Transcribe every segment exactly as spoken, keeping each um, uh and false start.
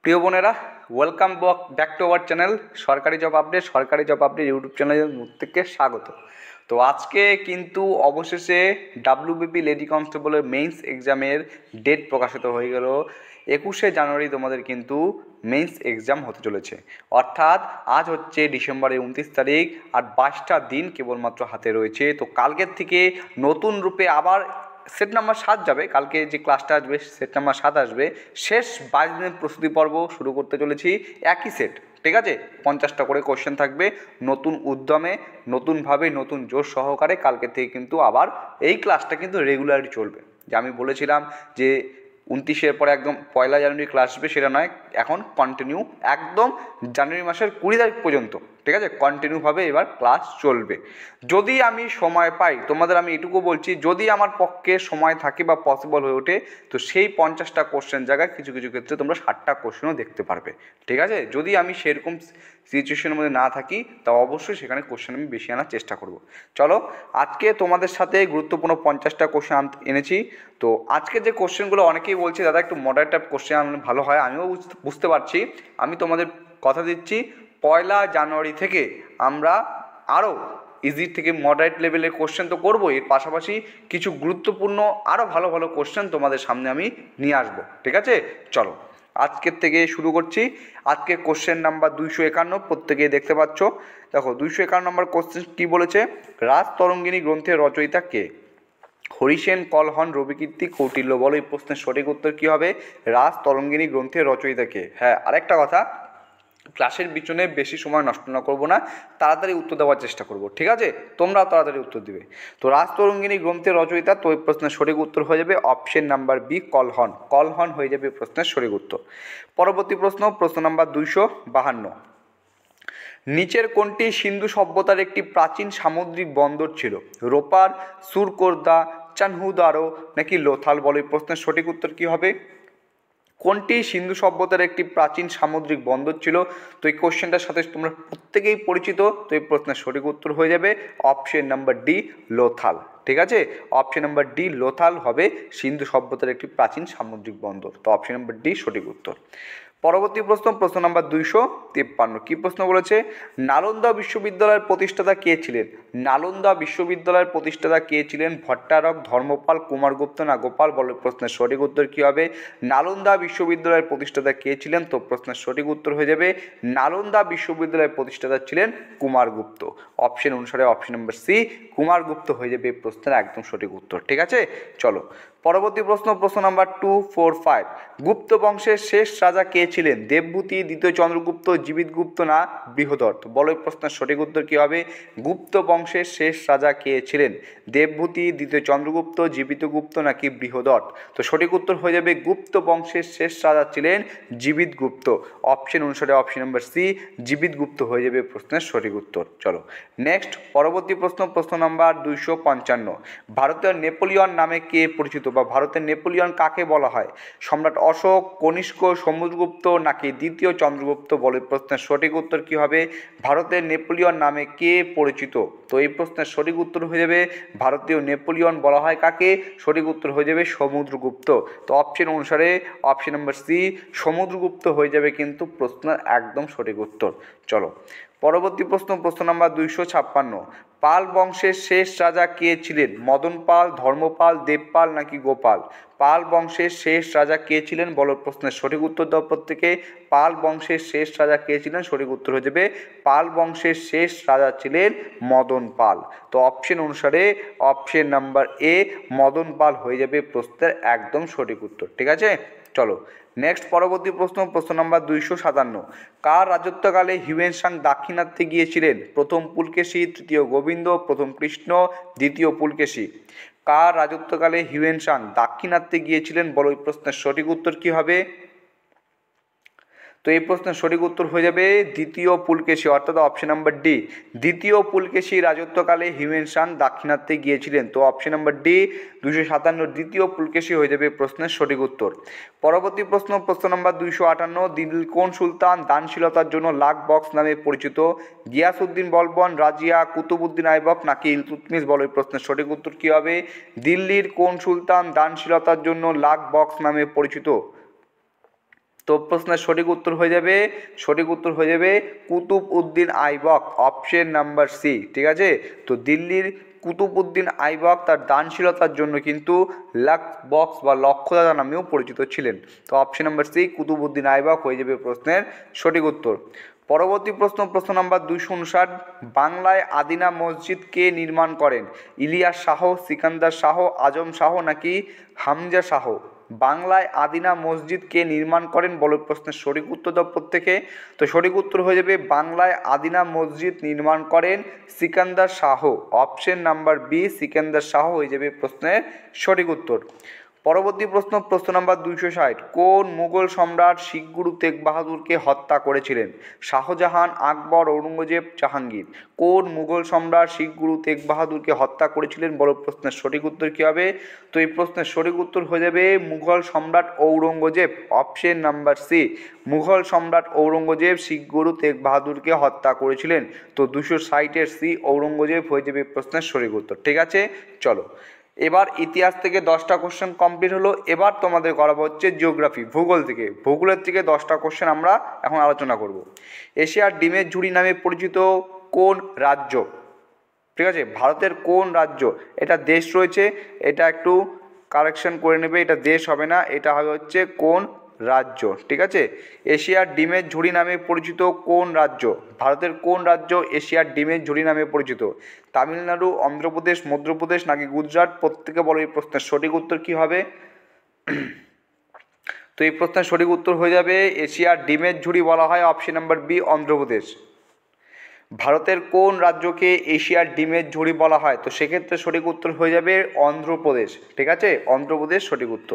প্রিয় বোনেরা, welcome back to our channel সরকারি জব আপডেট। সরকারি জব আপডেট ইউটিউব চ্যানেলের থেকে স্বাগত। তো আজকে কিন্তু অবশেষে ডাব্লিউবিপি লেডি কনস্টেবলের মেইনস এক্সামের ডেট প্রকাশিত হয়ে গেল। একুশে জানুয়ারি তোমাদের কিন্তু মেইনস এক্সাম হতে চলেছে, অর্থাৎ আজ হচ্ছে ডিসেম্বরের উনত্রিশ তারিখ, আর বাইশটা দিন কেবলমাত্র হাতে রয়েছে। তো কালকের থেকে নতুন রূপে আবার সেট নাম্বার সাত যাবে। কালকে যে ক্লাসটা আসবে সেট নাম্বার সাত আসবে। শেষ বাইশ দিনের প্রস্তুতি পর্ব শুরু করতে চলেছি, একই সেট, ঠিক আছে? পঞ্চাশটা করে কোশ্চেন থাকবে। নতুন উদ্যমে, নতুনভাবে, নতুন জোশ সহকারে কালকে থেকে কিন্তু আবার এই ক্লাসটা কিন্তু রেগুলারই চলবে। যে আমি বলেছিলাম যে উনত্রিশের পরে একদম পয়লা জানুয়ারি ক্লাস আসবে, সেটা নয়, এখন কন্টিনিউ একদম জানুয়ারি মাসের কুড়ি তারিখ পর্যন্ত, ঠিক আছে, কন্টিনিউভাবে এবার ক্লাস চলবে। যদি আমি সময় পাই, তোমাদের আমি এটুকু বলছি, যদি আমার পক্ষে সময় থাকে বা পসিবল হয়ে ওঠে, তো সেই পঞ্চাশটা কোশ্চেন জায়গায় কিছু কিছু ক্ষেত্রে তোমরা ষাটটা কোশ্চেনও দেখতে পারবে, ঠিক আছে? যদি আমি সেরকম সিচুয়েশনের মধ্যে না থাকি, তা অবশ্যই সেখানে কোশ্চেন আমি বেশি আনার চেষ্টা করব। চলো, আজকে তোমাদের সাথে গুরুত্বপূর্ণ পঞ্চাশটা কোশ্চেন এনেছি। তো আজকে যে কোশ্চেনগুলো অনেকেই বলছে দাদা একটু মডারেট টাইপ কোশ্চেন আনলে ভালো হয়, আমিও বুঝতে পারছি। আমি তোমাদের কথা দিচ্ছি, পয়লা জানুয়ারি থেকে আমরা আরও ইজি থেকে মডারেট লেভেলের কোশ্চেন তো করবো, এর পাশাপাশি কিছু গুরুত্বপূর্ণ আরও ভালো ভালো কোশ্চেন তোমাদের সামনে আমি নিয়ে আসবো, ঠিক আছে? চলো, আজকের থেকে শুরু করছি। আজকে কোশ্চেন নাম্বার দুইশো একান্ন, প্রত্যেকেই দেখতে পাচ্ছ। দেখো, দুইশো একান্ন নম্বর কোশ্চেন কী বলেছে? রাজতরঙ্গিনী গ্রন্থের রচয়িতা কে? হরিসেন, কলহন, রবিকীর্তি, কৌটিল্য। বলো এই প্রশ্নের সঠিক উত্তর কী হবে? রাজতরঙ্গিনী গ্রন্থের রচয়িতা কে? হ্যাঁ, আরেকটা কথা, ক্লাসের পিছনে বেশি সময় নষ্ট না করবো না, তাড়াতাড়ি উত্তর দেওয়ার চেষ্টা করব, ঠিক আছে? তোমরাও তাড়াতাড়ি উত্তর দিবে। তো রাজতরঙ্গিনী গ্রন্থের রচয়িতা, তো এই প্রশ্নের সঠিক উত্তর হয়ে যাবে option number B, Kalhana. Kalhana হয়ে যাবে প্রশ্নের সঠিক উত্তর। পরবর্তী প্রশ্ন, প্রশ্ন নাম্বার দুইশো বাহান্ন। নিচের কোনটি সিন্ধু সভ্যতার একটি প্রাচীন সামুদ্রিক বন্দর ছিল? রোপার, সুরকোর্দা, চানহুদারো নাকি লোথাল? বলো এই প্রশ্নের সঠিক উত্তর কী হবে? কোনটি সিন্ধু সভ্যতার একটি প্রাচীন সামুদ্রিক বন্দর ছিল? তো এই কোশ্চেনটার সাথে তোমরা প্রত্যেকেই পরিচিত। তো এই প্রশ্নের সঠিক উত্তর হয়ে যাবে অপশন নাম্বার ডি, লোথাল, ঠিক আছে? অপশন নাম্বার ডি, লোথাল হবে সিন্ধু সভ্যতার একটি প্রাচীন সামুদ্রিক বন্দর। তো অপশন নাম্বার ডি সঠিক উত্তর। পরবর্তী প্রশ্ন, প্রশ্ন নাম্বার দুইশো তিপ্পান্ন। কী প্রশ্ন বলেছে? নালন্দা বিশ্ববিদ্যালয়ের প্রতিষ্ঠাতা কে ছিলেন? নালন্দা বিশ্ববিদ্যালয়ের প্রতিষ্ঠাতা কে ছিলেন? ভট্টারক, ধর্মপাল, কুমারগুপ্ত না গোপাল? বলে প্রশ্নের সঠিক উত্তর কী হবে? নালন্দা বিশ্ববিদ্যালয়ের প্রতিষ্ঠাতা কে ছিলেন? তো প্রশ্নের সঠিক উত্তর হয়ে যাবে নালন্দা বিশ্ববিদ্যালয়ের প্রতিষ্ঠাতা ছিলেন কুমারগুপ্ত। অপশন অনুসারে অপশন নাম্বার সি, কুমারগুপ্ত হয়ে যাবে এই প্রশ্নের একদম সঠিক উত্তর, ঠিক আছে? চলো, পরবর্তী প্রশ্ন, প্রশ্ন number two four five. Gupta বংশের শেষ রাজা কে ছিলেন? দেবভূতি, দ্বিতীয় চন্দ্রগুপ্ত, জীবিত গুপ্ত না বৃহদত্ত? বলো এই প্রশ্নের সঠিক উত্তর কী হবে? গুপ্ত বংশের শেষ রাজা কে ছিলেন? দেবভূতি, দ্বিতীয় চন্দ্রগুপ্ত, জীবিত গুপ্ত নাকি বৃহদত্ত? তো সঠিক উত্তর হয়ে যাবে গুপ্ত বংশের শেষ রাজা ছিলেন জীবিত গুপ্ত। অপশন অনুসারে option number C, Jivita Gupta হয়ে যাবে প্রশ্নের সঠিক উত্তর। চলো নেক্সট, পরবর্তী প্রশ্ন, প্রশ্ন নাম্বার দুইশো পঞ্চান্ন। ভারতীয় নেপোলিয়ন নামে কে পরিচিত বা ভারতের নেপোলিয়ন কাকে বলা হয়? সম্রাট অশোক, কনিষ্ক, সমুদ্রগুপ্ত নাকি দ্বিতীয় চন্দ্রগুপ্ত? বলে প্রশ্নের সঠিক উত্তর কী হবে? ভারতের নেপোলিয়ন নামে কে পরিচিত? তো এই প্রশ্নের সঠিক উত্তর হয়ে যাবে ভারতীয় নেপোলিয়ন বলা হয় কাকে? সঠিক উত্তর হয়ে যাবে সমুদ্রগুপ্ত। তো অপশন অনুসারে অপশন নাম্বার সি, সমুদ্রগুপ্ত হয়ে যাবে কিন্তু প্রশ্নের একদম সঠিক উত্তর। চলো, পরবর্তী প্রশ্ন, প্রশ্ন নাম্বার দুইশো ছাপ্পান্ন। পাল বংশের শেষ রাজা কে ছিলেন? মদন পাল, ধর্মপাল, দেবপাল নাকি গোপাল? পাল বংশের শেষ রাজা কে ছিলেন? বলো প্রশ্নের সঠিক উত্তর দাও প্রত্যেকে। পাল বংশের শেষ রাজা কে ছিলেন? সঠিক উত্তর হয়ে যাবে পাল বংশের শেষ রাজা ছিলেন মদন পাল। তো অপশন অনুসারে option number A, Madan Pal হয়ে যাবে প্রশ্নের একদম সঠিক উত্তর, ঠিক আছে? চলো নেক্সট, পরবর্তী প্রশ্ন, প্রশ্ন নাম্বার দুইশো সাতান্ন। কার রাজত্বকালে হিউয়েন সাং দাক্ষিণাত্যে গিয়েছিলেন? প্রথম পুলকেশী, তৃতীয় গোবিন্দ, প্রথম কৃষ্ণ, দ্বিতীয় পুলকেশী? কার রাজত্বকালে হিউয়েন সাং দাক্ষিণাত্যে গিয়েছিলেন? বলো এই প্রশ্নের সঠিক উত্তর কী হবে? তো এই প্রশ্নের সঠিক উত্তর হয়ে যাবে দ্বিতীয় পুলকেশী, অর্থাৎ অপশন নাম্বার ডি, দ্বিতীয় পুলকেশী রাজত্বকালে হিউয়েন সাং দাক্ষিণাত্যে গিয়েছিলেন। তো অপশন নাম্বার ডি, দুইশো সাতান্ন, দ্বিতীয় পুলকেশী হয়ে যাবে প্রশ্নের সঠিক উত্তর। পরবর্তী প্রশ্ন, প্রশ্ন নাম্বার দুইশো আটান্ন। দিল্লির কোন সুলতান দানশীলতার জন্য লাক বক্স নামে পরিচিত? গিয়াসউদ্দিন বলবন, রাজিয়া, কুতুবউদ্দিন আইবক নাকি ইলতুৎমিশ? বলো এই প্রশ্নের সঠিক উত্তর কী হবে? দিল্লির কোন সুলতান দানশীলতার জন্য লাক বক্স নামে পরিচিত? তো প্রশ্নের সঠিক উত্তর হয়ে যাবে সঠিক উত্তর হয়ে যাবে Qutub Uddin Aibak, option number C. ঠিক আছে, তো দিল্লির কুতুবউদ্দিন আইবক তার দানশীলতার জন্য কিন্তু লাক বক্স বা লক্ষ্যদাতা নামেও পরিচিত ছিলেন। তো option number C Qutubuddin Aibak হয়ে যাবে প্রশ্নের সঠিক উত্তর। পরবর্তী প্রশ্ন, প্রশ্ন নাম্বার দুইশো উনষাট, বাংলায় আদিনা মসজিদ কে নির্মাণ করেন? ইলিয়াস শাহ, সিকান্দার শাহ, আজম শাহ নাকি হামজা শাহ? বাংলায় আদিনা মসজিদ কে নির্মাণ করেন বলো প্রশ্নের সঠিক উত্তর দাও প্রত্যেকে। তো সঠিক উত্তর হয়ে যাবে বাংলায় আদিনা মসজিদ নির্মাণ করেন Sikandar Shah, option number B Sikandar Shah হয়ে যাবে প্রশ্নের সঠিক উত্তর। পরবর্তী প্রশ্ন, প্রশ্ন নাম্বার দুইশো ষাট, কোন মুঘল সম্রাট শিখ গুরু তেগ বাহাদুরকে হত্যা করেছিলেন? শাহজাহান, আকবর, ঔরঙ্গজেব, জাহাঙ্গীর? কোন মুঘল সম্রাট শিখ গুরু তেগ বাহাদুরকে হত্যা করেছিলেন বলো প্রশ্নের সঠিক উত্তর কী হবে? তো এই প্রশ্নের সঠিক উত্তর হয়ে যাবে মুঘল সম্রাট Aurangzeb, option number C Mughal সম্রাট ঔরঙ্গজেব শিখ গুরু তেগ বাহাদুরকে হত্যা করেছিলেন। তো দুশো ষাটের সি ঔরঙ্গজেব হয়ে যাবে প্রশ্নের সঠিক উত্তর। ঠিক আছে, চলো এবার ইতিহাস থেকে দশটা কোশ্চেন কমপ্লিট হলো। এবার তোমাদের করাবো হচ্ছে জিওগ্রাফি, ভূগোল থেকে। ভূগোলের থেকে দশটা কোশ্চেন আমরা এখন আলোচনা করব। এশিয়ার ডিমের ঝুড়ি নামে পরিচিত কোন রাজ্য? ঠিক আছে, ভারতের কোন রাজ্য? এটা দেশ রয়েছে, এটা একটু কারেকশন করে নেবে, এটা দেশ হবে না, এটা হবে হচ্ছে কোন রাজ্য। ঠিক আছে, এশিয়ার ডিমের ঝুড়ি নামে পরিচিত কোন রাজ্য? ভারতের কোন রাজ্য এশিয়ার ডিমের ঝুড়ি নামে পরিচিত? তামিলনাড়ু, অন্ধ্রপ্রদেশ, মধ্যপ্রদেশ নাকি গুজরাট? প্রত্যেকে বলো এই প্রশ্নের সঠিক উত্তর কী হবে? তো এই প্রশ্নের সঠিক উত্তর হয়ে যাবে এশিয়ার ডিমের ঝুড়ি বলা হয় অপশন নাম্বার বি অন্ধ্রপ্রদেশ। ভারতের কোন রাজ্যকে এশিয়ার ডিমের ঝুড়ি বলা হয়? তো সেক্ষেত্রে সঠিক উত্তর হয়ে যাবে অন্ধ্রপ্রদেশ। ঠিক আছে, অন্ধ্রপ্রদেশ সঠিক উত্তর।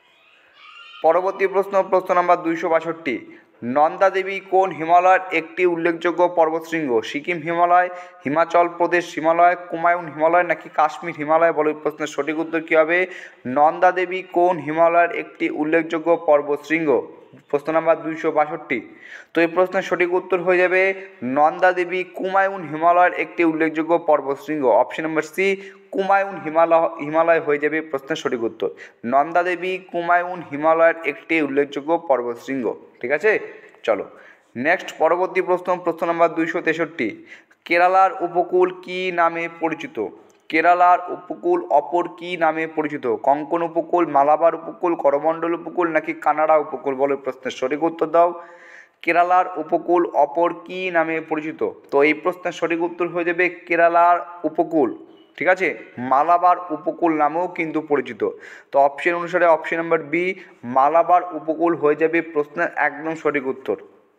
পরবর্তী প্রশ্ন, প্রশ্ন নাম্বার দুইশো বাষট্টি, নন্দা দেবী কোন হিমালয়ের একটি উল্লেখযোগ্য পর্বতশৃঙ্গ? সিকিম হিমালয়, হিমাচল প্রদেশ হিমালয়, কুমায়ুন হিমালয় নাকি কাশ্মীর হিমালয়? বলো এই প্রশ্নের সঠিক উত্তর কী হবে? নন্দা দেবী কোন হিমালয়ের একটি উল্লেখযোগ্য পর্বতশৃঙ্গ? প্রশ্ন নাম্বার দুইশো বাষট্টি। তো এই প্রশ্নের সঠিক উত্তর হয়ে যাবে নন্দা দেবী কুমায়ুন হিমালয়ের একটি উল্লেখযোগ্য পর্বতশৃঙ্গ, option number C Kumaon Himalaya Himalaya হয়ে যাবে প্রশ্নের সঠিক উত্তর। নন্দা দেবী কুমায়ুন হিমালয়ের একটি উল্লেখযোগ্য পর্বতশৃঙ্গ। ঠিক আছে, চলো নেক্সট পরবর্তী প্রশ্ন, প্রশ্ন নাম্বার দুইশো তেষট্টি, কেরালার উপকূল কি নামে পরিচিত? কেরালার উপকূল অপর কি নামে পরিচিত? কঙ্কন উপকূল, মালাবার উপকূল, করমণ্ডল উপকূল নাকি কানাডা উপকূল? বলে প্রশ্নের সঠিক উত্তর দাও। কেরালার উপকূল অপর কি নামে পরিচিত? তো এই প্রশ্নের সঠিক উত্তর হয়ে যাবে কেরালার উপকূল। ঠিক আছে, মালাবার উপকূল নামেও কিন্তু পরিচিত। তো অপশন অনুসারে অপশন নাম্বার বি মালাবার উপকূল হয়ে যাবে প্রশ্নের একদম সঠিক উত্তর।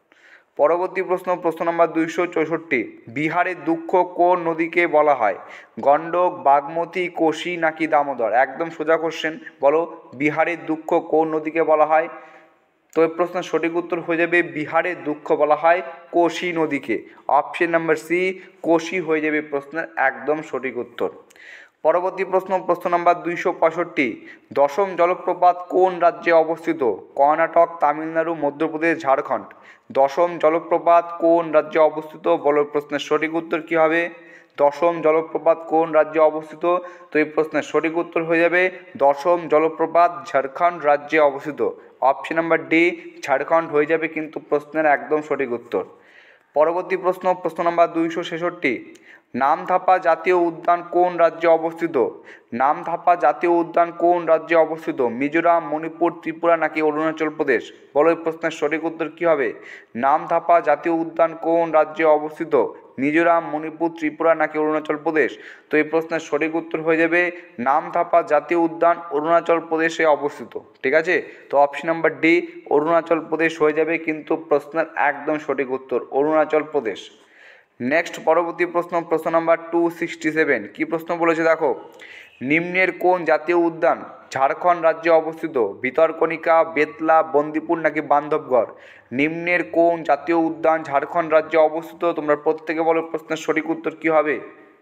পরবর্তী প্রশ্ন, প্রশ্ন নম্বর দুইশো চৌষট্টি, বিহারের দুঃখ কোন নদীকে বলা হয়? গণ্ডক, বাগমতী, কোশি নাকি দামোদর? একদম সোজা কোশ্চেন, বলো বিহারের দুঃখ কোন নদীকে বলা হয়? তো এই প্রশ্নের সঠিক উত্তর হয়ে যাবে বিহারের দুঃখ বলা হয় কোশি নদীকে, অপশন নাম্বার সি কোশি হয়ে যাবে প্রশ্নের একদম সঠিক উত্তর। পরবর্তী প্রশ্ন, প্রশ্ন নাম্বার দুইশো পঁয়ষট্টি, দশম জলপ্রপাত কোন রাজ্যে অবস্থিত? কর্ণাটক, তামিলনাড়ু, মধ্যপ্রদেশ, ঝাড়খণ্ড? দশম জলপ্রপাত কোন রাজ্যে অবস্থিত? বলো প্রশ্নের সঠিক উত্তর কী হবে? দশম জলপ্রপাত কোন রাজ্যে অবস্থিত? তো এই প্রশ্নের সঠিক উত্তর হয়ে যাবে দশম জলপ্রপাত ঝাড়খণ্ড রাজ্যে অবস্থিত, অপশন নাম্বার ডি ঝাড়খণ্ড হয়ে যাবে কিন্তু প্রশ্নের একদম সঠিক উত্তর। পরবর্তী প্রশ্ন, প্রশ্ন নাম্বার দুইশো ছেষট্টি, নামথাপা জাতীয় উদ্যান কোন রাজ্যে অবস্থিত? নামথাপা জাতীয় উদ্যান কোন রাজ্যে অবস্থিত? মিজোরাম, মণিপুর, ত্রিপুরা নাকি অরুণাচল প্রদেশ? বলো এই প্রশ্নের সঠিক উত্তর কী হবে? নামথাপা জাতীয় উদ্যান কোন রাজ্যে অবস্থিত? মিজোরাম, মণিপুর, ত্রিপুরা নাকি অরুণাচল প্রদেশ? তো এই প্রশ্নের সঠিক উত্তর হয়ে যাবে নামথাপা জাতীয় উদ্যান অরুণাচল প্রদেশে অবস্থিত। ঠিক আছে, তো option number D Arunachal Pradesh হয়ে যাবে কিন্তু প্রশ্নের একদম সঠিক উত্তর অরুণাচল প্রদেশ। নেক্সট পরবর্তী প্রশ্ন, প্রশ্ন নাম্বার টু সিক্সটি সেভেন, কী প্রশ্ন বলেছে দেখো, নিম্নের কোন জাতীয় উদ্যান ঝাড়খণ্ড রাজ্যে অবস্থিত? ভিতরকণিকা, বেতলা, বন্দিপুর নাকি বান্ধবগড়? নিম্নের কোন জাতীয় উদ্যান ঝাড়খণ্ড রাজ্যে অবস্থিত? তোমরা প্রত্যেকে বলো প্রশ্নের সঠিক উত্তর কী হবে?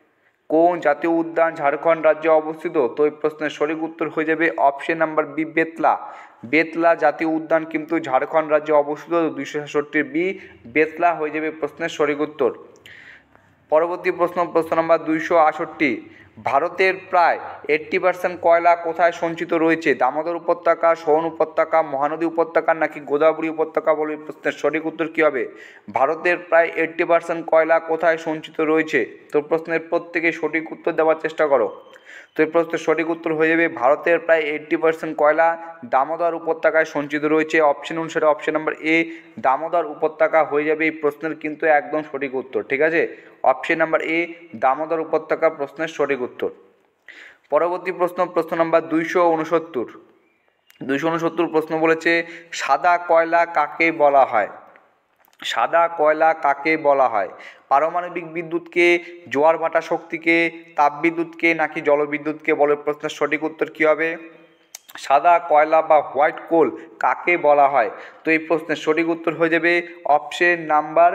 কোন জাতীয় উদ্যান ঝাড়খণ্ড রাজ্যে অবস্থিত? তো এই প্রশ্নের সঠিক উত্তর হয়ে যাবে option number B Betla. Betla জাতীয় উদ্যান কিন্তু ঝাড়খণ্ড রাজ্যে অবস্থিত, দুইশো সাতষট্টির বি বেতলা হয়ে যাবে প্রশ্নের সঠিক উত্তর। পরবর্তী প্রশ্ন, প্রশ্ন নাম্বার দুইশো আটষট্টি, ভারতের প্রায় এইট্টি পার্সেন্ট কয়লা কোথায় সঞ্চিত রয়েছে? দামোদর উপত্যকা, সোন উপত্যকা, মহানদী উপত্যকা নাকি গোদাবরী উপত্যকা? বলে প্রশ্নের সঠিক উত্তর কী হবে? ভারতের প্রায় এইট্টি পার্সেন্ট কয়লা কোথায় সঞ্চিত রয়েছে? তো প্রশ্নের প্রত্যেকে সঠিক উত্তর দেওয়ার চেষ্টা করো। তো এই প্রশ্নের সঠিক উত্তর হয়ে যাবে ভারতের প্রায় এইট্টি পার্সেন্ট কয়লা দামোদর উপত্যকায় সঞ্চিত রয়েছে। অপশন অনুসারে অপশন নাম্বার এ দামোদর উপত্যকা হয়ে যাবে এই প্রশ্নের কিন্তু একদম সঠিক উত্তর। ঠিক আছে, অপশন নাম্বার এ দামোদর উপত্যকা প্রশ্নের সঠিক উত্তর। পরবর্তী প্রশ্ন, প্রশ্ন নাম্বার দুইশো উনসত্তর দুইশো উনসত্তর প্রশ্ন বলেছে সাদা কয়লা কাকে বলা হয়? সাদা কয়লা কাকে বলা হয়? পারমাণবিক বিদ্যুৎকে, জোয়ার ভাটা শক্তিকে, তাপবিদ্যুৎকে নাকি জলবিদ্যুৎকে? বলে প্রশ্নের সঠিক উত্তর কী হবে? সাদা কয়লা বা হোয়াইট কোল কাকে বলা হয়? তো এই প্রশ্নের সঠিক উত্তর হয়ে যাবে অপশন নাম্বার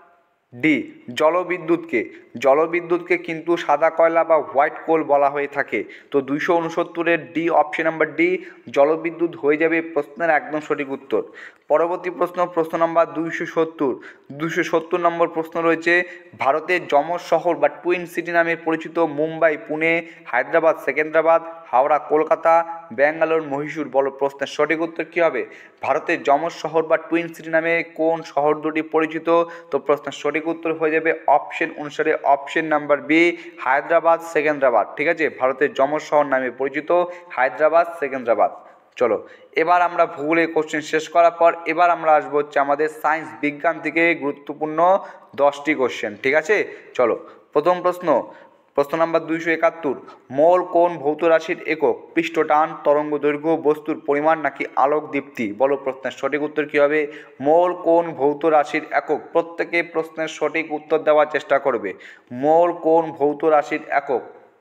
ডি জলবিদ্যুৎকে। জলবিদ্যুৎকে কিন্তু সাদা কয়লা বা হোয়াইট কোল বলা হয়ে থাকে। তো দুইশো উনসত্তরের ডি অপশন নাম্বার ডি জলবিদ্যুৎ হয়ে যাবে প্রশ্নের একদম সঠিক উত্তর। পরবর্তী প্রশ্ন, প্রশ্ন নাম্বার দুইশো সত্তর দুইশো সত্তর নম্বর প্রশ্ন রয়েছে ভারতের যমজ শহর বা টুইন সিটি নামে পরিচিত মুম্বাই, পুনে, হায়দ্রাবাদ, সেকেন্দ্রাবাদ, হাওড়া, কলকাতা, ব্যাঙ্গালোর, মহীশূর? বলো প্রশ্নের সঠিক উত্তর কী হবে? ভারতের যমজ শহর বা টুইন সিটি নামে কোন শহর দুটি পরিচিত? তো প্রশ্নের সঠিক উত্তর হয়ে যাবে অপশন অনুসারে option number B Hyderabad, Secunderabad. ঠিক আছে, ভারতের যমজ শহর নামে পরিচিত হায়দ্রাবাদ, সেকেন্দ্রাবাদ। চলো এবার আমরা ভূগোলের কোশ্চেন শেষ করার পর এবার আমরা আসবো হচ্ছে আমাদের সায়েন্স বিজ্ঞান থেকে গুরুত্বপূর্ণ দশটি কোশ্চেন। ঠিক আছে, চলো প্রথম প্রশ্ন, প্রশ্ন নাম্বার দুইশো একাত্তর মোল কোন ভৌত রাশির একক? পৃষ্ঠটান, তরঙ্গ দৈর্ঘ্য, বস্তুর পরিমাণ নাকি আলোক দীপ্তি? বলো প্রশ্নের সঠিক উত্তর কী হবে? মোল কোন ভৌত রাশির একক? প্রত্যেকে প্রশ্নের সঠিক উত্তর দেওয়ার চেষ্টা করবে। মোল কোন ভৌত রাশির একক?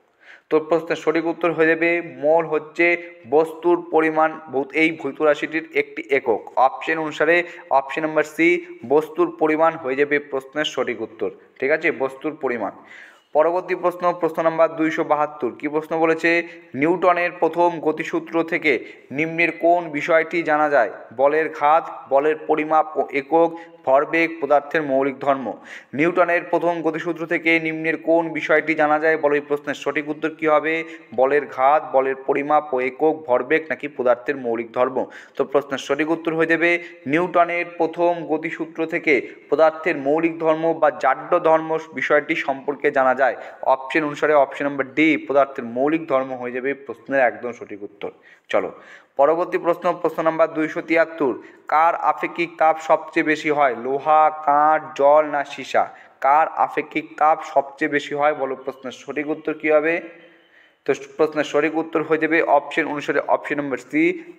তো প্রশ্নের সঠিক উত্তর হয়ে যাবে মোল হচ্ছে বস্তুর পরিমাণ, এই ভৌত রাশিটির একটি একক। অপশন অনুসারে অপশন নাম্বার সি বস্তুর পরিমাণ হয়ে যাবে প্রশ্নের সঠিক উত্তর। ঠিক আছে, বস্তুর পরিমাণ। পরবর্তী প্রশ্ন, প্রশ্ন নাম্বার দুইশো বাহাত্তর কী প্রশ্ন বলেছে নিউটনের প্রথম গতিসূত্র থেকে নিম্নের কোন বিষয়টি জানা যায়? বলের ঘাত, বলের পরিমাপ ও একক, ভরবেগ, পদার্থের মৌলিক ধর্ম? নিউটনের প্রথম গতিসূত্র থেকে নিম্নের কোন বিষয়টি জানা যায়? বলো এই প্রশ্নের সঠিক উত্তর কী হবে? বলের ঘাত, বলের পরিমাপ ও একক, ভরবেগ নাকি পদার্থের মৌলিক ধর্ম? তো প্রশ্নের সঠিক উত্তর হয়ে যাবে নিউটনের প্রথম গতিসূত্র থেকে পদার্থের মৌলিক ধর্ম বা জাড্য ধর্ম বিষয়টি সম্পর্কে জানা যায়। অপশন অনুসারে অপশন নাম্বার ডি পদার্থের মৌলিক ধর্ম হয়ে যাবে প্রশ্নের একদম সঠিক উত্তর। চলো পরবর্তী প্রশ্ন, প্রশ্ন নাম্বার দুইশো তিয়াত্তর কার আপেক্ষিক তাপ সবচেয়ে বেশি হয়? লোহা, কাঠ, জল না সীসা? কার আপেক্ষিক তাপ সবচেয়ে বেশি হয়? বলো প্রশ্নের সঠিক উত্তর কী হবে? তো প্রশ্নের সঠিক উত্তর হয়ে যাবে অপশন অনুসারে অপশন নম্বর সি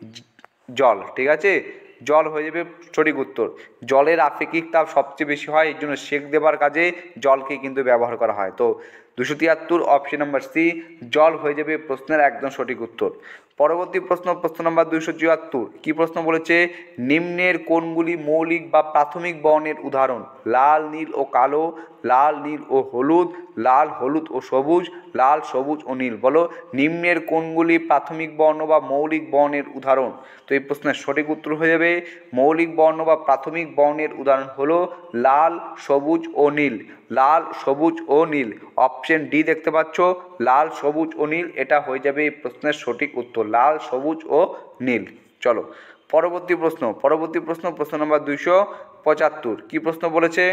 জল। ঠিক আছে, জল হয়ে যাবে সঠিক উত্তর। জলের আপেক্ষিক তাপ সবচেয়ে বেশি হয়, এই জন্য সেক দেবার কাজে জলকে কিন্তু ব্যবহার করা হয়। তো দুশো তিয়াত্তর অপশন নাম্বার সি জল হয়ে যাবে প্রশ্নের একদম সঠিক উত্তর। পরবর্তী প্রশ্ন, প্রশ্ন নাম্বার দুইশো চুয়াত্তর কী প্রশ্ন বলেছে নিম্নের কোনগুলি মৌলিক বা প্রাথমিক বর্ণের উদাহরণ? লাল, নীল ও কালো, লাল, নীল ও হলুদ, লাল, হলুদ ও সবুজ, লাল, সবুজ ও নীল? বলো নিম্নের কোনগুলি প্রাথমিক বর্ণ বা মৌলিক বর্ণের উদাহরণ? তো এই প্রশ্নের সঠিক উত্তর হয়ে যাবে মৌলিক বর্ণ বা প্রাথমিক বর্ণের উদাহরণ হলো লাল, সবুজ ও নীল। লাল, সবুজ ও নীল। অপশন ডি দেখতে পাচ্ছ লাল, সবুজ ও নীল, এটা হয়ে যাবে এই প্রশ্নের সঠিক উত্তর লাল, সবুজ ও নীল। চলো পরবর্তী প্রশ্ন, পরবর্তী প্রশ্ন প্রশ্ন নম্বর দুইশো পঁচাত্তর কী প্রশ্ন বলেছে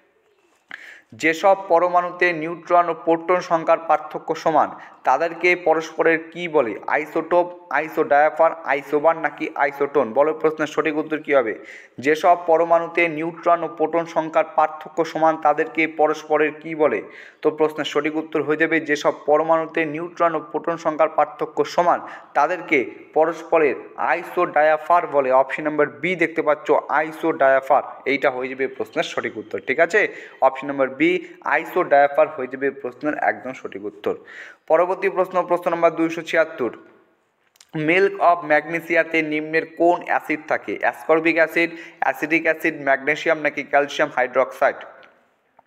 যেসব পরমাণুতে নিউট্রন ও প্রোটন সংখ্যার পার্থক্য সমান তাদেরকে পরস্পরের কি বলে? আইসোটোপ, আইসোডায়াফার, আইসোবার নাকি আইসোটোন? বলো প্রশ্নের সঠিক উত্তর কী হবে? যেসব পরমাণুতে নিউট্রন ও প্রোটন সংখ্যার পার্থক্য সমান তাদেরকে পরস্পরের কি বলে? তো প্রশ্নের সঠিক উত্তর হয়ে যাবে যেসব পরমাণুতে নিউট্রন ও প্রোটন সংখ্যার পার্থক্য সমান তাদেরকে পরস্পরের আইসোডায়াফার বলে। অপশন নাম্বার বি দেখতে পাচ্ছ আইসোডায়াফার, এইটা হয়ে যাবে প্রশ্নের সঠিক উত্তর। ঠিক আছে, অপশন নাম্বার বি আইসোডায়াফার হয়ে যাবে প্রশ্নের একদম সঠিক উত্তর। পরবর্তী প্রশ্ন, প্রশ্ন নম্বর দুইশো ছিয়াত্তর মিল্ক অফ ম্যাগনেসিয়াতে নিম্নের কোন অ্যাসিড থাকে? Ascorbic acid, acidic acid, magnesium নাকি ক্যালসিয়াম হাইড্রোক্সাইড?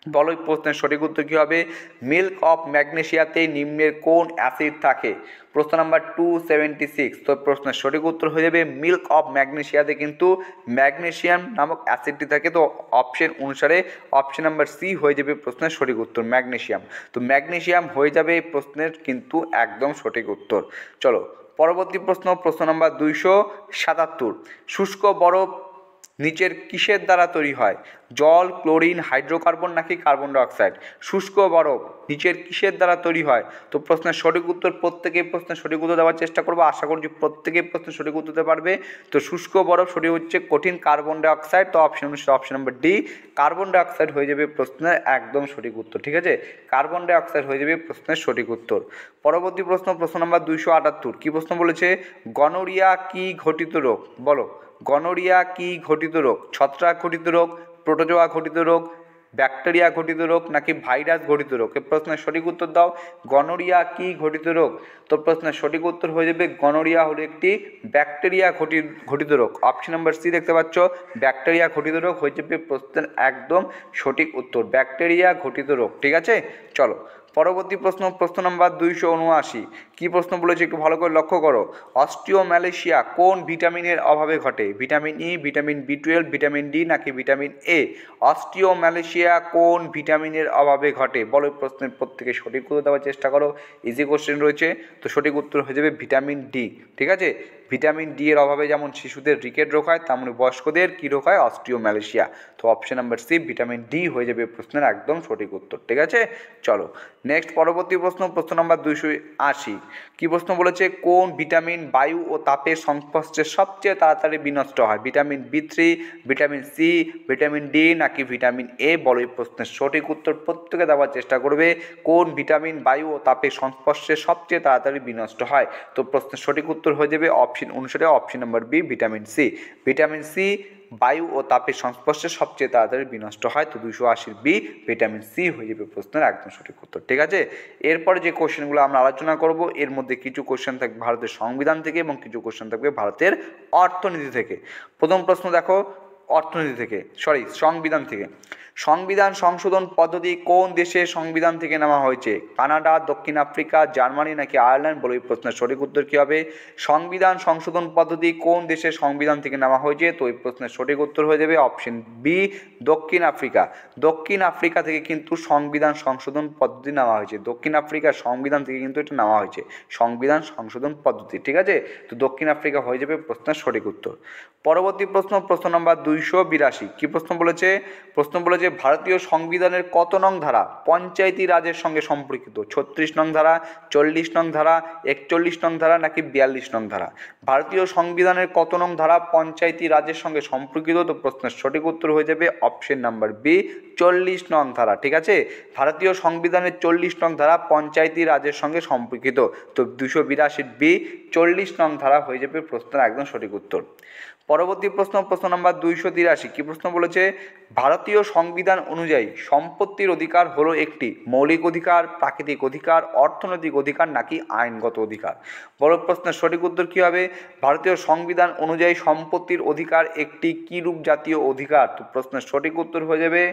বলো এই প্রশ্নের সঠিক উত্তর কী হবে? মিল্ক অফ ম্যাগনেশিয়াতে নিম্নের কোন অ্যাসিড থাকে? প্রশ্ন নাম্বার টু সেভেন্টি সিক্স। তো প্রশ্নের সঠিক উত্তর হয়ে যাবে মিল্ক অফ ম্যাগনেশিয়াতে কিন্তু ম্যাগনেশিয়াম নামক অ্যাসিডটি থাকে। তো অপশন অনুসারে অপশন নাম্বার সি হয়ে যাবে প্রশ্নের সঠিক উত্তর, ম্যাগনেশিয়াম। তো ম্যাগনেশিয়াম হয়ে যাবে এই প্রশ্নের কিন্তু একদম সঠিক উত্তর। চলো পরবর্তী প্রশ্ন, প্রশ্ন নাম্বার দুইশো সাতাত্তর। শুষ্ক বরফ নিচের কিসের দ্বারা তৈরি হয়? জল, ক্লোরিন, হাইড্রোকার্বন নাকি কার্বন ডাইঅক্সাইড? শুষ্ক বরফ নিচের কিসের দ্বারা তৈরি হয়? তো প্রশ্নের সঠিক উত্তর প্রত্যেকেই প্রশ্নের সঠিক উত্তর দেওয়ার চেষ্টা করবো, আশা করছি প্রত্যেকেই প্রশ্নের সঠিক উত্তর দিতে পারবে। তো শুষ্ক বরফ সঠিক হচ্ছে কঠিন কার্বন ডাইঅক্সাইড। তো অপশন অনুসারে option number D carbon dioxide হয়ে যাবে প্রশ্নের একদম সঠিক উত্তর। ঠিক আছে, কার্বন ডাইঅক্সাইড হয়ে যাবে প্রশ্নের সঠিক উত্তর। পরবর্তী প্রশ্ন, প্রশ্ন নাম্বার দুইশো আটাত্তর। কি প্রশ্ন বলেছে? গনোরিয়া কি ঘটিত রোগ? বলো, গনোরিয়া কি ঘটিত রোগ? ছত্রাক ঘটিত রোগ, প্রোটোজোয়া ঘটিত রোগ, ব্যাকটেরিয়া ঘটিত রোগ নাকি ভাইরাস ঘটিত রোগ? এই প্রশ্নের সঠিক উত্তর দাও। গনোরিয়া কি ঘটিত রোগ? তো প্রশ্নের সঠিক উত্তর হয়ে যাবে গনোরিয়া হলো একটি ব্যাকটেরিয়া ঘটিত ঘটিত রোগ। অপশন নাম্বার সি দেখতে পাচ্ছ, ব্যাকটেরিয়া ঘটিত রোগ হয়ে যাবে প্রশ্নের একদম সঠিক উত্তর, ব্যাকটেরিয়া ঘটিত রোগ। ঠিক আছে, চলো পরবর্তী প্রশ্ন, প্রশ্ন নাম্বার দুইশো উনআশি। কী প্রশ্ন বলেছে একটু ভালো করে লক্ষ্য করো। অস্টিওম্যালেশিয়া কোন ভিটামিনের অভাবে ঘটে? Vitamin E, vitamin B twelve, vitamin D নাকি ভিটামিন এ? অস্টিওম্যালেশিয়া কোন ভিটামিনের অভাবে ঘটে? বলো প্রশ্নের প্রত্যেকে সঠিক উত্তর দেওয়ার চেষ্টা করো, ইজি কোশ্চেন রয়েছে। তো সঠিক উত্তর হয়ে যাবে ভিটামিন ডি। ঠিক আছে, ভিটামিন ডি এর অভাবে যেমন শিশুদের রিকেট রোগ হয়, তেমনি বয়স্কদের কী রোগ হয়? অস্টিওম্যালেশিয়া। তো option number C vitamin D হয়ে যাবে প্রশ্নের একদম সঠিক উত্তর। ঠিক আছে, চলো নেক্সট পরবর্তী প্রশ্ন, প্রশ্ন নাম্বার দুইশো আশি। কী প্রশ্ন বলেছে? কোন ভিটামিন বায়ু ও তাপের সংস্পর্শে সবচেয়ে তাড়াতাড়ি বিনষ্ট হয়? Vitamin B three, vitamin C, vitamin D নাকি ভিটামিন এ? বলো এই প্রশ্নের সঠিক উত্তর প্রত্যেকে দেওয়ার চেষ্টা করবে। কোন ভিটামিন বায়ু ও তাপের সংস্পর্শে সবচেয়ে তাড়াতাড়ি বিনষ্ট হয়? তো প্রশ্নের সঠিক উত্তর হয়ে যাবে অপশন অনুসারে option number B vitamin C. Vitamin C বায়ু ও তাপের সংস্পর্শে সবচেয়ে তাড়াতাড়ি বিনষ্ট হয়। তো দুইশো আশির বি ভিটামিন সি হয়ে যাবে প্রশ্নের একদম সঠিক উত্তর। ঠিক আছে, এরপরে যে কোশ্চেনগুলো আমরা আলোচনা করব, এর মধ্যে কিছু কোশ্চেন থাকবে ভারতের সংবিধান থেকে এবং কিছু কোশ্চেন থাকবে ভারতের অর্থনীতি থেকে। প্রথম প্রশ্ন দেখো, অর্থনীতি থেকে সরি সংবিধান থেকে। সংবিধান সংশোধন পদ্ধতি কোন দেশের সংবিধান থেকে নেওয়া হয়েছে? কানাডা, দক্ষিণ আফ্রিকা, জার্মানি নাকি আয়ারল্যান্ড? বলে এই প্রশ্নের সঠিক উত্তর কী হবে? সংবিধান সংশোধন পদ্ধতি কোন দেশের সংবিধান থেকে নেওয়া হয়েছে? তো এই প্রশ্নের সঠিক উত্তর হয়ে যাবে অপশন বি দক্ষিণ আফ্রিকা। দক্ষিণ আফ্রিকা থেকে কিন্তু সংবিধান সংশোধন পদ্ধতি নেওয়া হয়েছে, দক্ষিণ আফ্রিকার সংবিধান থেকে কিন্তু এটা নেওয়া হয়েছে সংবিধান সংশোধন পদ্ধতি। ঠিক আছে, তো দক্ষিণ আফ্রিকা হয়ে যাবে প্রশ্নের সঠিক উত্তর। পরবর্তী প্রশ্ন, প্রশ্ন নম্বর দুইশো বিরাশি। কী প্রশ্ন বলেছে? প্রশ্ন বলেছে ভারতীয় সংবিধানের কত নং ধারা পঞ্চায়েতি রাজের সঙ্গে সম্পর্কিত? ছত্রিশ নং ধারা, চল্লিশ নং ধারা, একচল্লিশ নং ধারা নাকি বিয়াল্লিশ নং ধারা? ভারতীয় সংবিধানের কত নং ধারা পঞ্চায়েতি রাজের সঙ্গে সম্পর্কিত? তো প্রশ্নের সঠিক উত্তর হয়ে যাবে অপশন নাম্বার বি চল্লিশ নং ধারা। ঠিক আছে, ভারতীয় সংবিধানের চল্লিশ নং ধারা পঞ্চায়েতি রাজের সঙ্গে সম্পর্কিত। তো দুশো বিরাশির বি চল্লিশ নং ধারা হয়ে যাবে প্রশ্নের একদম সঠিক উত্তর। পরবর্তী প্রশ্ন, প্রশ্ন নাম্বার দুইশো তিরাশি। কি প্রশ্ন বলেছে? ভারতীয় সংবিধান অনুযায়ী সম্পত্তির অধিকার হলো একটি মৌলিক অধিকার, প্রাকৃতিক অধিকার, অর্থনৈতিক অধিকার নাকি আইনগত অধিকার? বড় প্রশ্নের সঠিক উত্তর কী হবে? ভারতীয় সংবিধান অনুযায়ী সম্পত্তির অধিকার একটি কিরূপ জাতীয় অধিকার? তো প্রশ্নের সঠিক উত্তর হয়ে যাবে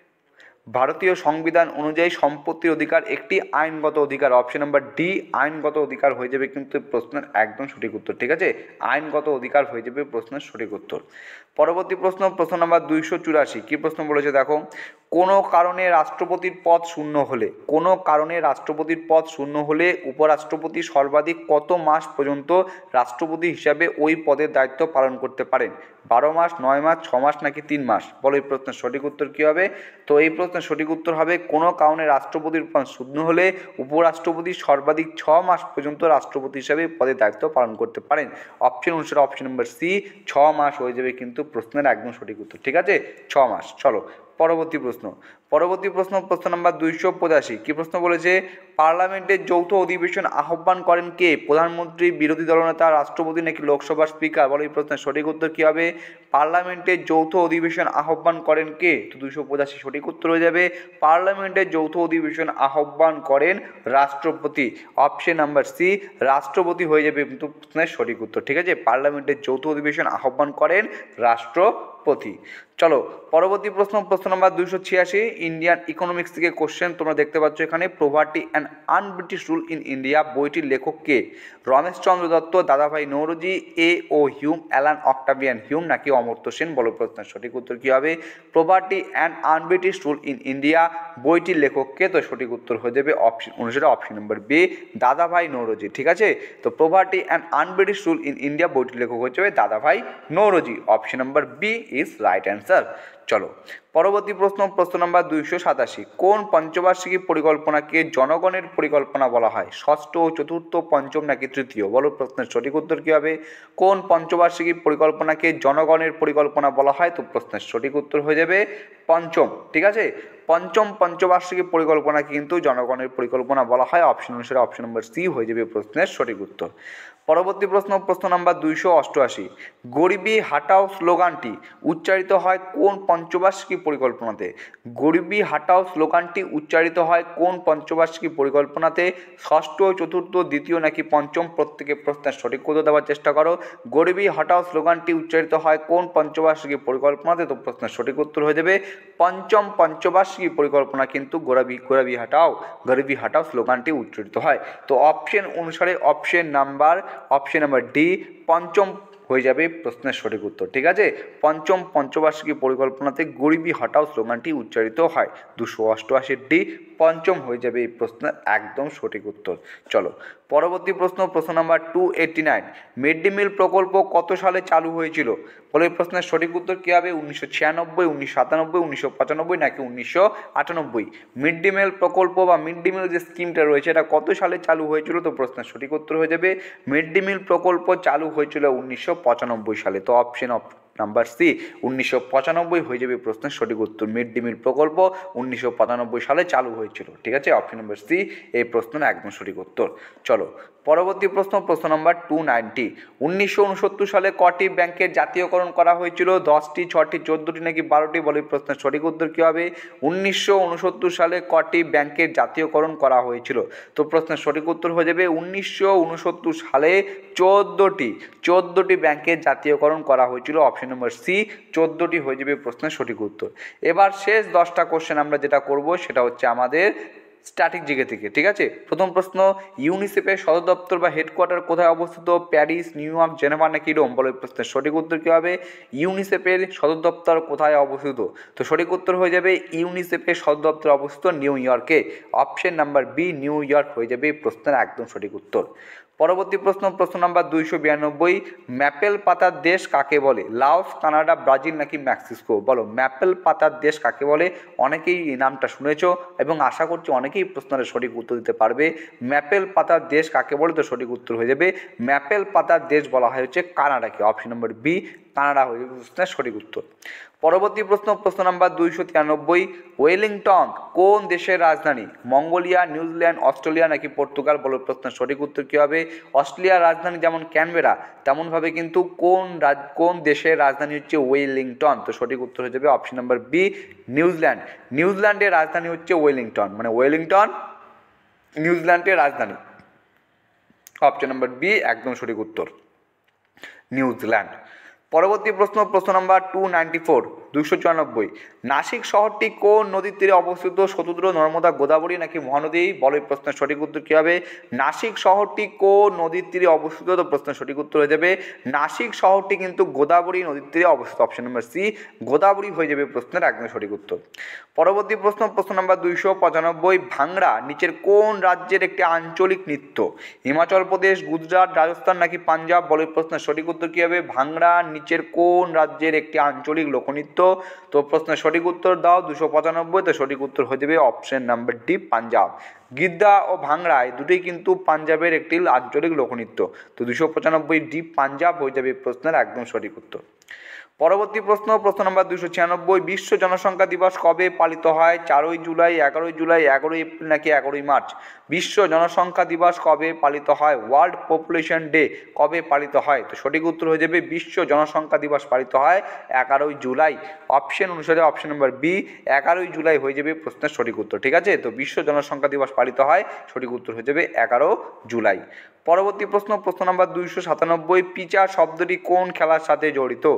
ভারতীয় সংবিধান অনুযায়ী সম্পত্তির অধিকার একটি আইনগত অধিকার। অপশন নাম্বার ডি আইনগত অধিকার হয়ে যাবে কিন্তু প্রশ্নের একদম সঠিক উত্তর। ঠিক আছে, আইনগত অধিকার হয়ে যাবে প্রশ্নের সঠিক উত্তর। পরবর্তী প্রশ্ন, প্রশ্ন নাম্বার দুইশো চুরাশি। কী প্রশ্ন বলেছে দেখো? কোনো কারণে রাষ্ট্রপতির পদ শূন্য হলে কোনো কারণে রাষ্ট্রপতির পদ শূন্য হলে উপরাষ্ট্রপতি সর্বাধিক কত মাস পর্যন্ত রাষ্ট্রপতি হিসাবে ওই পদের দায়িত্ব পালন করতে পারেন? বারো মাস, নয় মাস, ছ মাস নাকি তিন মাস? বলো এই প্রশ্নের সঠিক উত্তর কী হবে? তো এই প্রশ্নের সঠিক উত্তর হবে কোনো কারণে রাষ্ট্রপতির পদ শূন্য হলে উপরাষ্ট্রপতি সর্বাধিক ছ মাস পর্যন্ত রাষ্ট্রপতি হিসাবে পদের দায়িত্ব পালন করতে পারেন। অপশন অনুসারে অপশন নম্বর সি ছ মাস হয়ে যাবে কিন্তু প্রশ্নের একদম সঠিক উত্তর। ঠিক আছে, ছ মাস। চলো পরবর্তী প্রশ্ন, পরবর্তী প্রশ্ন প্রশ্ন নাম্বার দুইশো পঁচাশি। কী প্রশ্ন বলেছে? পার্লামেন্টের যৌথ অধিবেশন আহ্বান করেন কে? প্রধানমন্ত্রী, বিরোধী দলনেতা, রাষ্ট্রপতি নাকি লোকসভার স্পিকার? বলো এই প্রশ্নের সঠিক উত্তর কী হবে? পার্লামেন্টের যৌথ অধিবেশন আহ্বান করেন কে? তো দুইশো পঁচাশি সঠিক উত্তর হয়ে যাবে পার্লামেন্টের যৌথ অধিবেশন আহ্বান করেন রাষ্ট্রপতি। অপশন নাম্বার সি রাষ্ট্রপতি হয়ে যাবে কিন্তু প্রশ্নের সঠিক উত্তর। ঠিক আছে, পার্লামেন্টের যৌথ অধিবেশন আহ্বান করেন রাষ্ট্রপতি। পথি। চলো পরবর্তী প্রশ্ন, প্রশ্ন নম্বর দুইশো ছিয়াশি, ইন্ডিয়ান ইকোনমিক্স থেকে কোশ্চেন। তোমরা দেখতে পাচ্ছ এখানে poverty and unBritish rule in India বইটির লেখক কে? Rameshchandra Dutt, Dadabhai Naoroji, A O Hume, Allan Octavian Hume নাকি অমর্ত্য সেন? বলো প্রশ্নের সঠিক উত্তর কী হবে? Poverty and unBritish rule in India বইটির লেখক কে? তো সঠিক উত্তর হয়ে যাবে অপশন অনুসারে অপশন নম্বর বি, দাদাভাই নৌরোজি। ঠিক আছে, তো poverty and unBritish rule in India বইটির লেখক হচ্ছে Dadabhai Naoroji. Option number B is right answer. চলো পরবর্তী প্রশ্ন, প্রশ্ন নম্বর দুইশো সাতাশি, কোন পঞ্চবার্ষিকী পরিকল্পনাকে জনগণের পরিকল্পনা বলা হয়? ষষ্ঠ, চতুর্থ, পঞ্চম নাকি তৃতীয়? বলো প্রশ্নের সঠিক উত্তর কী হবে? কোন পঞ্চবার্ষিকী পরিকল্পনাকে জনগণের পরিকল্পনা বলা হয়? তো প্রশ্নের সঠিক উত্তর হয়ে যাবে পঞ্চম। ঠিক আছে, পঞ্চম পঞ্চবার্ষিকী পরিকল্পনাকে কিন্তু জনগণের পরিকল্পনা বলা হয়। অপশন অনুসারে অপশন নম্বর সি হয়ে যাবে প্রশ্নের সঠিক উত্তর। পরবর্তী প্রশ্ন, প্রশ্ন নম্বর দুইশো অষ্টআশি, গরিবি হাটাও স্লোগানটি উচ্চারিত হয় কোন পঞ্চবার্ষিকী পরিকল্পনাতে? গরিবি হাটাও স্লোগানটি উচ্চারিত হয় কোন পঞ্চবার্ষিকী পরিকল্পনাতে? ষষ্ঠ, চতুর্থ, দ্বিতীয় নাকি পঞ্চম? প্রত্যেকে প্রশ্নের সঠিক উত্তর দেওয়ার চেষ্টা করো। গরিবি হাটাও স্লোগানটি উচ্চারিত হয় কোন পঞ্চবার্ষিকী পরিকল্পনাতে? তো প্রশ্নের সঠিক উত্তর হয়ে যাবে পঞ্চম পঞ্চবার্ষিকী পরিকল্পনা কিন্তু গরিবি গরিবি হাটাও গরিবি হাটাও স্লোগানটি উচ্চারিত হয়। তো অপশন অনুসারে option number option number D পঞ্চম হয়ে যাবে প্রশ্নের সঠিক উত্তর। ঠিক আছে, পঞ্চম পঞ্চবার্ষিকী পরিকল্পনাতে গরিবি হটাও স্লোগানটি উচ্চারিত হয়। দুশো অষ্টআশি ডি পঞ্চম হয়ে যাবে এই প্রশ্নের একদম সঠিক উত্তর। চলো পরবর্তী প্রশ্ন, প্রশ্ন number two eighty nine, mid day meal প্রকল্প কত সালে চালু হয়েছিল? বলে এই প্রশ্নের সঠিক উত্তর কী হবে? উনিশশো ছিয়ানব্বই, উনিশশো সাতানব্বই, উনিশশো পঁচানব্বই নাকি উনিশশো আটানব্বই? মিড ডে মিল প্রকল্প বা মিড ডে মিল যে স্কিমটা রয়েছে এটা কত সালে চালু হয়েছিল? তো প্রশ্নের সঠিক উত্তর হয়ে যাবে মিড ডে মিল প্রকল্প চালু হয়েছিল উনিশশো পঁচানব্বই সালে। তো অপশন অফ নাম্বার সি উনিশশো পঁচানব্বই হয়ে যাবে প্রশ্নের সঠিক উত্তর। মিড ডে মিল প্রকল্প উনিশশো পঁচানব্বই সালে চালু হয়েছিল। ঠিক আছে, অপশন নাম্বার সি এই প্রশ্নের একদম সঠিক উত্তর। চলো পরবর্তী প্রশ্ন, প্রশ্ন নাম্বার টু নাইনটি, উনিশশো উনসত্তর সালে কটি ব্যাংকের জাতীয়করণ করা হয়েছিল? দশটি, ছটি, চোদ্দোটি নাকি বারোটি? বলে প্রশ্নের সঠিক উত্তর কী হবে? উনিশশো উনসত্তর সালে কটি ব্যাংকের জাতীয়করণ করা হয়েছিল? তো প্রশ্নের সঠিক উত্তর হয়ে যাবে উনিশশো উনসত্তর সালে চোদ্দোটি চোদ্দোটি ব্যাংকের জাতীয়করণ করা হয়েছিল। অপশন নম্বর সি চোদ্দোটি হয়ে যাবে প্রশ্নের সঠিক উত্তর। এবার শেষ দশটা কোশ্চেন আমরা যেটা করব সেটা হচ্ছে আমাদের স্ট্যাটিক জিকে থেকে। ঠিক আছে, প্রথম প্রশ্ন, ইউনিসেফের সদর দপ্তর বা হেডকোয়ার্টার কোথায় অবস্থিত? প্যারিস, নিউ ইয়র্ক, জেনেভা নাকি রোম? বলে প্রশ্নের সঠিক উত্তর কী হবে? ইউনিসেফের সদর দপ্তর কোথায় অবস্থিত? তো সঠিক উত্তর হয়ে যাবে ইউনিসেফের সদর দপ্তর অবস্থিত নিউ ইয়র্কে। Option number B New York হয়ে যাবে প্রশ্নের একদম সঠিক উত্তর। পরবর্তী প্রশ্ন, প্রশ্ন নাম্বার দুইশো বিরানব্বই, ম্যাপেল পাতার দেশ কাকে বলে? লাওস, কানাডা, ব্রাজিল নাকি মেক্সিকো? বলো ম্যাপেল পাতার দেশ কাকে বলে? অনেকেই এই নামটা শুনেছ এবং আশা করছি অনেকেই প্রশ্নের সঠিক উত্তর দিতে পারবে। ম্যাপেল পাতার দেশ কাকে বলে? তো সঠিক উত্তর হয়ে যাবে ম্যাপেল পাতার দেশ বলা হয় হচ্ছে কানাডাকে। অপশন নম্বর বি কানাডা হয়ে যাবে প্রশ্নের সঠিক উত্তর। পরবর্তী প্রশ্ন, প্রশ্ন নাম্বার দুইশো তিরানব্বই, ওয়েলিংটন কোন দেশের রাজধানী? মঙ্গোলিয়া, নিউজিল্যান্ড, অস্ট্রেলিয়া নাকি পর্তুগাল? বলো প্রশ্নের সঠিক উত্তর কী হবে? অস্ট্রেলিয়ার রাজধানী যেমন ক্যানবেরা তেমনভাবে কিন্তু কোন রাজ কোন দেশের রাজধানী হচ্ছে ওয়েলিংটন? তো সঠিক উত্তর হয়ে যাবে অপশন নাম্বার বি নিউজিল্যান্ড। নিউজিল্যান্ডের রাজধানী হচ্ছে ওয়েলিংটন, মানে ওয়েলিংটন নিউজিল্যান্ডের রাজধানী। অপশন নাম্বার বি একদম সঠিক উত্তর, নিউজিল্যান্ড। পরবর্তী প্রশ্ন, প্রশ্ন নাম্বার টু নাইনটি ফোর দুশো চুরানব্বই, নাসিক শহরটি কোন নদীর তীরে অবস্থিত? সমুদ্র, নর্মদা, গোদাবরী নাকি মহানদী? বলো এই প্রশ্নের সঠিক উত্তর কী হবে? নাসিক শহরটি কোন নদীর তীরে অবস্থিত? তো প্রশ্নের সঠিক উত্তর হয়ে যাবে নাসিক শহরটি কিন্তু গোদাবরী নদীর তীরে অবস্থিত। অপশন নম্বর সি গোদাবরী হয়ে যাবে প্রশ্নের একদম সঠিক উত্তর। পরবর্তী প্রশ্ন, প্রশ্ন নাম্বার দুইশো পঁচানব্বই, ভাংড়া নিচের কোন রাজ্যের একটি আঞ্চলিক নৃত্য? হিমাচল প্রদেশ, গুজরাট, রাজস্থান নাকি পাঞ্জাব? বলে প্রশ্নের সঠিক উত্তর কী হবে? ভাংড়া নিচের কোন রাজ্যের একটি আঞ্চলিক লোকনৃত্য? তো প্রশ্নের সঠিক উত্তর দাও দুশো পঁচানব্বই। তো সঠিক উত্তর হয়ে যাবে option number D Punjab. Giddha ও ভাংড়া এই দুটোই কিন্তু পাঞ্জাবের একটি আঞ্চলিক লোকনৃত্য। তো দুশো পঁচানব্বই ডি পাঞ্জাব হয়ে যাবে প্রশ্নের একদম সঠিক উত্তর। পরবর্তী প্রশ্ন, প্রশ্ন নম্বর দুশো ছিয়ানব্বই, বিশ্ব জনসংখ্যা দিবস কবে পালিত হয়? চারই জুলাই, এগারোই জুলাই, এগারোই এপ্রিল নাকি এগারোই মার্চ? বিশ্ব জনসংখ্যা দিবস কবে পালিত হয়? ওয়ার্ল্ড পপুলেশন ডে কবে পালিত হয়? তো সঠিক উত্তর হয়ে যাবে বিশ্ব জনসংখ্যা দিবস পালিত হয় এগারোই জুলাই। অপশন অনুসারে অপশন নম্বর বি এগারোই জুলাই হয়ে যাবে প্রশ্নের সঠিক উত্তর। ঠিক আছে, তো বিশ্ব জনসংখ্যা দিবস পালিত হয়, সঠিক উত্তর হয়ে যাবে এগারো জুলাই। পরবর্তী প্রশ্ন, প্রশ্ন নম্বর দুইশো সাতানব্বই, পিচা শব্দটি কোন খেলার সাথে জড়িত? গল্ফ,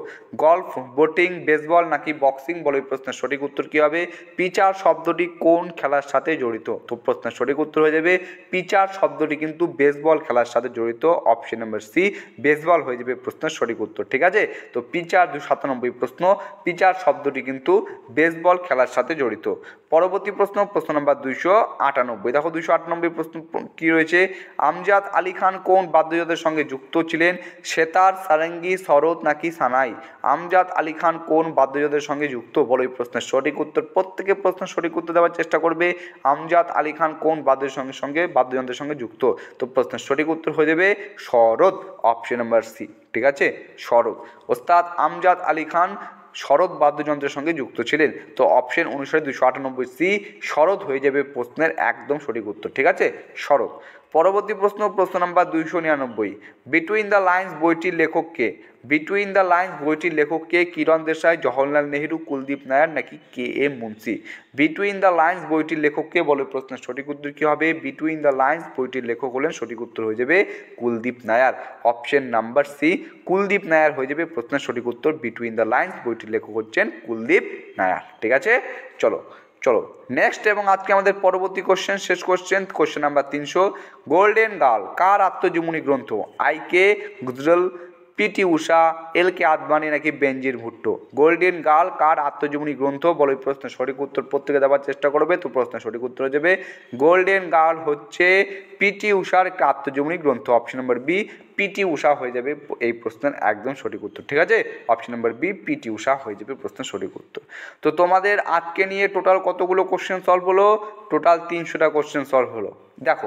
গলফ, বোটিং, বেসবল নাকি বক্সিং? বলো এই প্রশ্নের সঠিক উত্তর কী হবে? পিচার শব্দটি কোন খেলার সাথে জড়িত? তো প্রশ্নের সঠিক উত্তর হয়ে যাবে পিচার শব্দটি কিন্তু বেসবল খেলার সাথে জড়িত। অপশন নাম্বার সি বেসবল হয়ে যাবে প্রশ্নের সঠিক উত্তর। ঠিক আছে, তো পিচার দুশো সাতানব্বই প্রশ্ন, পিচার শব্দটি কিন্তু বেসবল খেলার সাথে জড়িত। পরবর্তী প্রশ্ন, প্রশ্ন নাম্বার দুইশো আটানব্বই। দেখো দুইশো আটানব্বই প্রশ্ন কি রয়েছে? আমজাদ আলী খান কোন বাদ্যযন্ত্রের সঙ্গে যুক্ত ছিলেন? সেতার, সারেঙ্গি, সরোদ নাকি সানাই? আমজাদ আলী খান কোন বাদ্যযন্ত্রের সঙ্গে যুক্ত? বলো এই প্রশ্নের সঠিক উত্তর। প্রত্যেকে প্রশ্নের সঠিক উত্তর দেওয়ার চেষ্টা করবে। আমজাদ আলী খান কোন বাদ্যের সঙ্গে সঙ্গে বাদ্যযন্ত্রের সঙ্গে যুক্ত? তো প্রশ্নের সঠিক উত্তর হয়ে যাবে সরোদ। Option number C. ঠিক আছে, সরোদ। ওস্তাদ আমজাদ আলী খান সরোদ বাদ্যযন্ত্রের সঙ্গে যুক্ত ছিলেন। তো অপশন অনুসারে দুশো আটানব্বই সি সরোদ হয়ে যাবে প্রশ্নের একদম সঠিক উত্তর। ঠিক আছে, সরোদ। পরবর্তী প্রশ্ন, প্রশ্ন নাম্বার দুইশো নিরানব্বই। বিটুইন দ্য লাইন্স বইটির লেখক কে? বিটুইন দ্য লাইন্স বইটির লেখক কে? কিরণ দেশাই, জওহরলাল নেহেরু, কুলদীপ নায়ার নাকি K M Munshi? Between the lines বইটির লেখক কে? বলে প্রশ্নের সঠিক উত্তর কী হবে? বিটুইন দ্য লাইন্স বইটির লেখক হলেন, সঠিক উত্তর হয়ে যাবে Kuldip Nayar. Option number C Kuldip Nayar হয়ে যাবে প্রশ্নের সঠিক উত্তর। বিটুইন দ্য লাইন্স বইটির লেখক হচ্ছেন কুলদীপ নায়ার। ঠিক আছে, চলো চলো নেক্সট এবং আজকে আমাদের পরবর্তী কোশ্চেন, শেষ কোশ্চেন, কোশ্চেন নাম্বার তিনশো। গোল্ডেন গার্ল কার আত্মজীবনী গ্রন্থ? I K Gujral, PT Usha, L K Advani নাকি বেনজির ভুট্টো? গোল্ডেন গার্ল কার আত্মজীবনী গ্রন্থ? বলো এই প্রশ্নের সঠিক উত্তর প্রত্যেকে দেওয়ার চেষ্টা করবে। তো প্রশ্নের সঠিক উত্তর হয়ে যাবে গোল্ডেন গার্ল হচ্ছে পিটি উষার একটা আত্মজীবনী গ্রন্থ। Option number B PT Usha হয়ে যাবে এই প্রশ্নের একদম সঠিক উত্তর। ঠিক আছে, option number B PT Usha হয়ে যাবে প্রশ্নের সঠিক উত্তর। তো তোমাদের আজকে নিয়ে টোটাল কতগুলো কোশ্চেন সলভ হলো? টোটাল তিনশোটা কোশ্চেন সলভ হলো। দেখো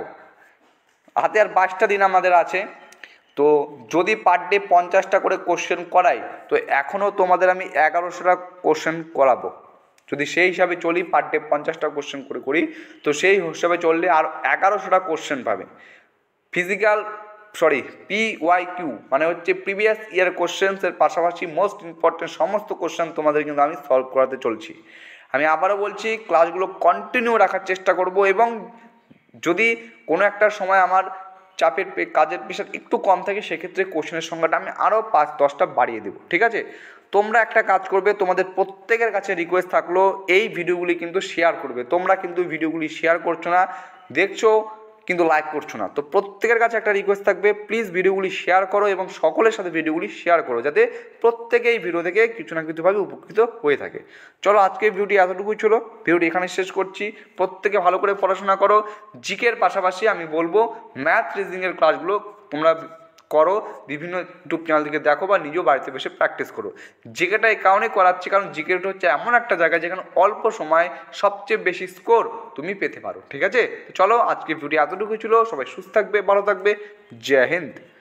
হাতে আর বাইশটা দিন আমাদের আছে, তো যদি পার ডে পঞ্চাশটা করে কোশ্চেন করাই তো এখনও তোমাদের আমি এগারোশোটা কোশ্চেন করাবো। যদি সেই হিসাবে চলি, পার ডে পঞ্চাশটা কোশ্চেন করে করি, তো সেই হিসাবে চললে আর এগারোশোটা কোশ্চেন পাবে। Physical sorry P Y Q মানে হচ্ছে প্রিভিয়াস ইয়ার কোশ্চেন্সের পাশাপাশি মোস্ট ইম্পর্টেন্ট সমস্ত কোশ্চেন তোমাদের কিন্তু আমি সলভ করাতে চলছি। আমি আবারও বলছি, ক্লাসগুলো কন্টিনিউ রাখার চেষ্টা করব, এবং যদি কোনো একটা সময় আমার চাপের কাজের প্রেশার একটু কম থাকে সেক্ষেত্রে কোশ্চেনের সংখ্যাটা আমি আরও পাঁচ দশটা বাড়িয়ে দেবো। ঠিক আছে, তোমরা একটা কাজ করবে, তোমাদের প্রত্যেকের কাছে রিকোয়েস্ট থাকলো এই ভিডিওগুলি কিন্তু শেয়ার করবে। তোমরা কিন্তু ভিডিওগুলি শেয়ার করছো না, দেখছো কিন্তু লাইক করছো না। তো প্রত্যেকের কাছে একটা রিকোয়েস্ট থাকবে, প্লিজ ভিডিওগুলি শেয়ার করো এবং সকলের সাথে ভিডিওগুলি শেয়ার করো, যাতে প্রত্যেকে এই ভিডিও থেকে কিছু না কিছুভাবে উপকৃত হয়ে থাকে। চলো আজকে ভিডিওটি এতটুকুই ছিল, ভিডিওটি এখানে শেষ করছি। প্রত্যেকে ভালো করে পড়াশোনা করো। জিকের পাশাপাশি আমি বলবো ম্যাথ রিজনিংয়ের ক্লাসগুলো তোমরা করো, বিভিন্ন ইউটিউব চ্যানেল থেকে দেখো বা নিজেও বাড়িতে বসে প্র্যাকটিস করো। জিকেটা এই কারণে করাচ্ছি কারণ জিকেটা হচ্ছে এমন একটা জায়গা যেখানে অল্প সময় সবচেয়ে বেশি স্কোর তুমি পেতে পারো। ঠিক আছে, তো চলো আজকে ভিডিও এতটুকু ছিল। সবাই সুস্থ থাকবে, ভালো থাকবে। জয় হিন্দ।